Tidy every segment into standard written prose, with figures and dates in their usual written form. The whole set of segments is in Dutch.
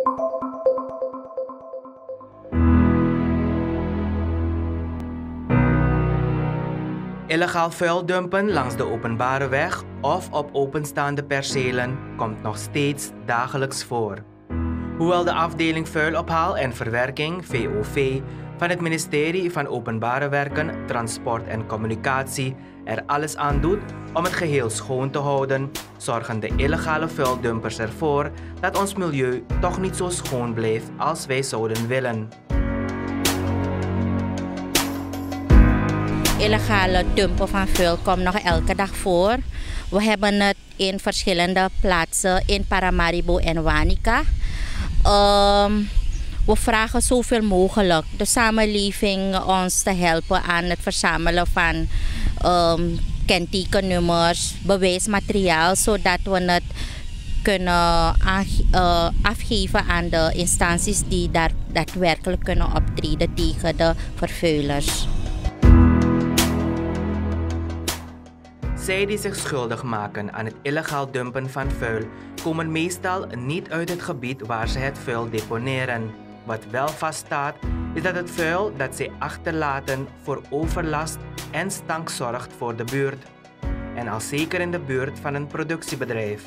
Illegaal vuil dumpen langs de openbare weg of op openstaande percelen komt nog steeds dagelijks voor. Hoewel de afdeling vuilophaal en verwerking VOV van het ministerie van Openbare Werken, Transport en Communicatie er alles aan doet om het geheel schoon te houden, zorgen de illegale vuildumpers ervoor dat ons milieu toch niet zo schoon blijft als wij zouden willen. Illegale dumpen van vuil komt nog elke dag voor. We hebben het in verschillende plaatsen in Paramaribo en Wanica. We vragen zoveel mogelijk de samenleving ons te helpen aan het verzamelen van kentekennummers, bewijsmateriaal, zodat we het kunnen afgeven aan de instanties die daar daadwerkelijk kunnen optreden tegen de vervuilers. Zij die zich schuldig maken aan het illegaal dumpen van vuil komen meestal niet uit het gebied waar ze het vuil deponeren. Wat wel vaststaat is dat het vuil dat zij achterlaten voor overlast en stank zorgt voor de buurt. En al zeker in de buurt van een productiebedrijf.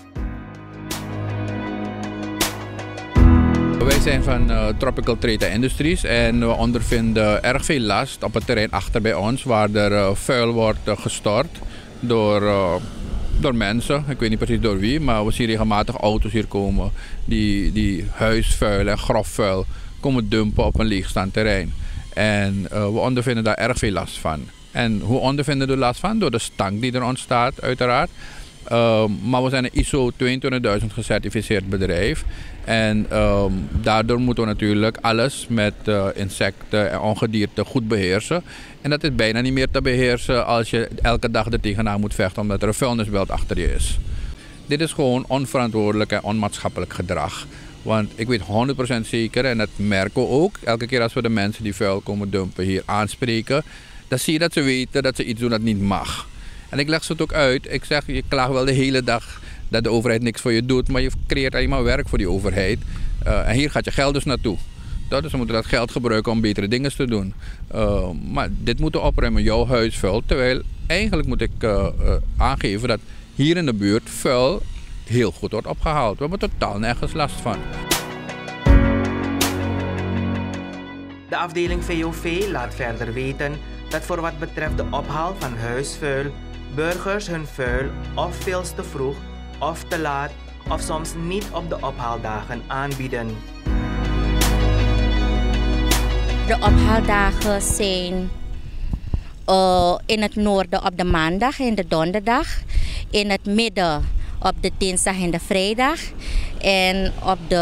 Wij zijn van Tropical Trade Industries en we ondervinden erg veel last op het terrein achter bij ons waar er vuil wordt gestort door mensen. Ik weet niet precies door wie, maar we zien regelmatig auto's hier komen die huisvuil en grofvuil komen dumpen op een leegstaand terrein. En we ondervinden daar erg veel last van. En hoe ondervinden we er last van? Door de stank die er ontstaat, uiteraard. Maar we zijn een ISO 22000 gecertificeerd bedrijf. En daardoor moeten we natuurlijk alles met insecten en ongedierte goed beheersen. En dat is bijna niet meer te beheersen als je elke dag er tegenaan moet vechten omdat er een vuilnisbelt achter je is. Dit is gewoon onverantwoordelijk en onmaatschappelijk gedrag. Want ik weet 100% zeker, en dat merken we ook, elke keer als we de mensen die vuil komen dumpen hier aanspreken, dan zie je dat ze weten dat ze iets doen dat niet mag. En ik leg ze het ook uit. Ik zeg, je klaagt wel de hele dag dat de overheid niks voor je doet, maar je creëert alleen maar werk voor die overheid. En hier gaat je geld dus naartoe. Dus we moeten dat geld gebruiken om betere dingen te doen. Maar dit moeten we opruimen, jouw huis vuil. Terwijl eigenlijk moet ik aangeven dat hier in de buurt vuil heel goed wordt opgehaald. We hebben totaal nergens last van. De afdeling VOV laat verder weten dat voor wat betreft de ophaal van huisvuil burgers hun vuil of veel te vroeg of te laat of soms niet op de ophaaldagen aanbieden. De ophaaldagen zijn in het noorden op de maandag en de donderdag, in het midden op de dinsdag en de vrijdag en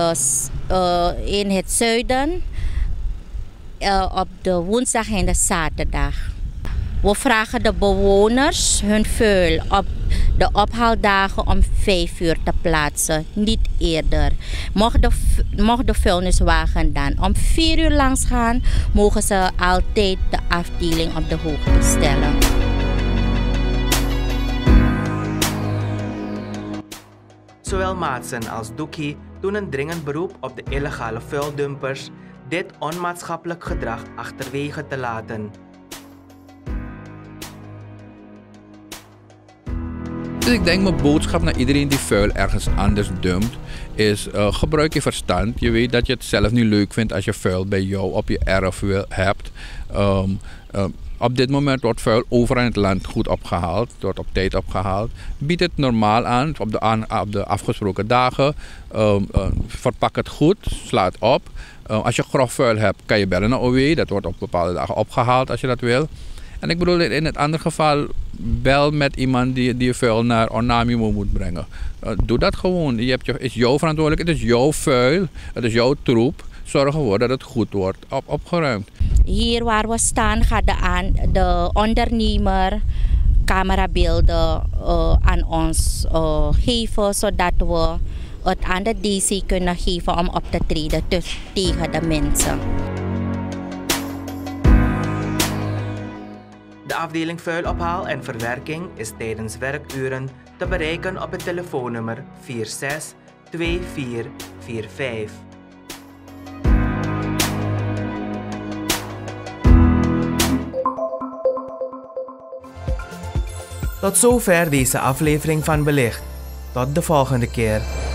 in het zuiden op de woensdag en de zaterdag. We vragen de bewoners hun vuil op de ophaaldagen om 5 uur te plaatsen, niet eerder. Mocht de vuilniswagen dan om 4 uur langs gaan, mogen ze altijd de afdeling op de hoogte stellen. Zowel Maatsen als Doekie doen een dringend beroep op de illegale vuildumpers dit onmaatschappelijk gedrag achterwege te laten. Dus ik denk mijn boodschap naar iedereen die vuil ergens anders dumpt is gebruik je verstand. Je weet dat je het zelf niet leuk vindt als je vuil bij jou op je erf hebt. Op dit moment wordt vuil overal in het land goed opgehaald, wordt op tijd opgehaald. Bied het normaal aan op de afgesproken dagen. Verpak het goed, sla het op. Als je grof vuil hebt, kan je bellen naar OW. Dat wordt op bepaalde dagen opgehaald als je dat wil. En ik bedoel, in het andere geval, bel met iemand die je vuil naar Onamimo moet brengen. Doe dat gewoon. Het is jouw verantwoordelijkheid, het is jouw vuil, het is jouw troep. Zorg ervoor dat het goed wordt opgeruimd. Hier waar we staan gaat de ondernemer camerabeelden aan ons geven, zodat we het aan de DC kunnen geven om op te treden tegen de mensen. De afdeling vuilophaal en verwerking is tijdens werkuren te bereiken op het telefoonnummer 46 2445. Tot zover deze aflevering van Belicht. Tot de volgende keer.